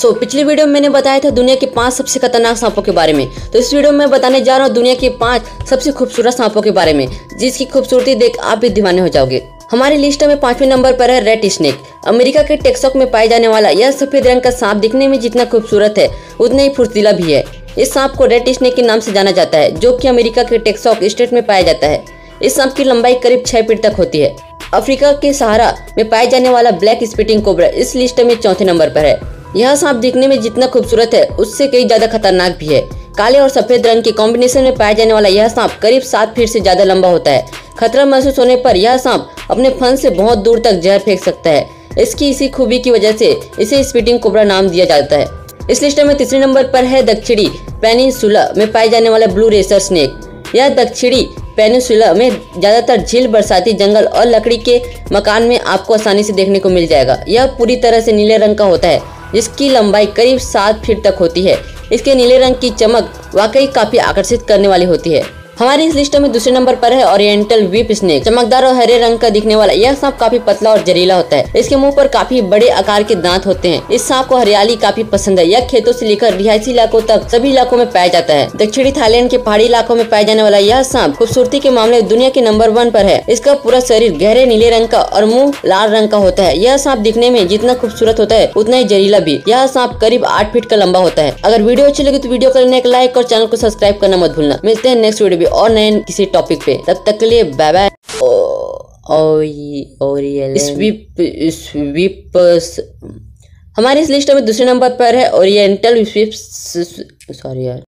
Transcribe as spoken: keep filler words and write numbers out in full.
सो so, पिछली video में मैंने बताया था दुनिया के पांच सबसे खतरनाक सांपों के बारे में। तो इस वीडियो में मैं बताने जा रहा हूँ दुनिया के पांच सबसे खूबसूरत सांपों के बारे में, जिसकी खूबसूरती देख आप भी दीवाने हो जाओगे। हमारी लिस्ट में पांचवें नंबर पर है रेड स्नेक। अमेरिका के टेक्सास में पाए जाने वाला यह सफेद रंग का सांप दिखने में जितना खूबसूरत है उतना ही फुर्तीला भी है। इस सांप को रेड स्नेक के नाम से जाना जाता है, जो कि अमेरिका के टेक्सास स्टेट में पाया जाता है। इस सांप की लंबाई करीब छह फीट तक होती है। अफ्रीका के सहारा में पाए जाने वाला ब्लैक स्पीटिंग कोबरा इस लिस्ट में चौथे नंबर पर है। यह सांप दिखने में जितना खूबसूरत है उससे कई ज्यादा खतरनाक भी है। काले और सफेद रंग के कॉम्बिनेशन में पाया जाने वाला यह सांप करीब सात फीट से ज्यादा लंबा होता है। खतरा महसूस होने पर यह सांप अपने फन से बहुत दूर तक जहर फेंक सकता है। इसकी इसी खूबी की वजह से इसे स्पीटिंग कोबरा नाम दिया जाता है। इस लिस्ट में तीसरे नंबर पर है दक्षिणी पेनिनसुला में पाए जाने वाला ब्लू रेसर स्नेक। यह दक्षिणी पेनिनसुला में ज्यादातर झील, बरसाती जंगल और लकड़ी के मकान में आपको आसानी से देखने को मिल जाएगा। यह पूरी तरह से नीले रंग का होता है, जिसकी लंबाई करीब सात फीट तक होती है। इसके नीले रंग की चमक वाकई काफी आकर्षित करने वाली होती है। हमारी इस लिस्ट में दूसरे नंबर पर है ओरिएंटल व्हीप स्नेक। चमकदार और हरे रंग का दिखने वाला यह सांप काफी पतला और जहरीला होता है। इसके मुंह पर काफी बड़े आकार के दांत होते हैं। इस सांप को हरियाली काफी पसंद है। यह खेतों से लेकर रिहायशी इलाकों तक सभी इलाकों में पाया जाता है। दक्षिणी थाईलैंड के पहाड़ी इलाकों में पाए जाने वाला यह सांप खूबसूरती के मामले में दुनिया के नंबर वन पर है। इसका पूरा शरीर गहरे नीले रंग का और मुंह लाल रंग का होता है। यह सांप दिखने में जितना खूबसूरत होता है उतना ही जहरीला भी। यह सांप करीब आठ फीट का लंबा होता है। अगर वीडियो अच्छी लगी तो वीडियो करने एक लाइक और चैनल को सब्सक्राइब करना मत भूलना। मिलते हैं नेक्स्ट वीडियो में और नए किसी टॉपिक पे। तब तक के लिए बाय बाय। हमारे इस लिस्ट में दूसरे नंबर पर है ओरिएंटल स्वीप। सॉरी यार।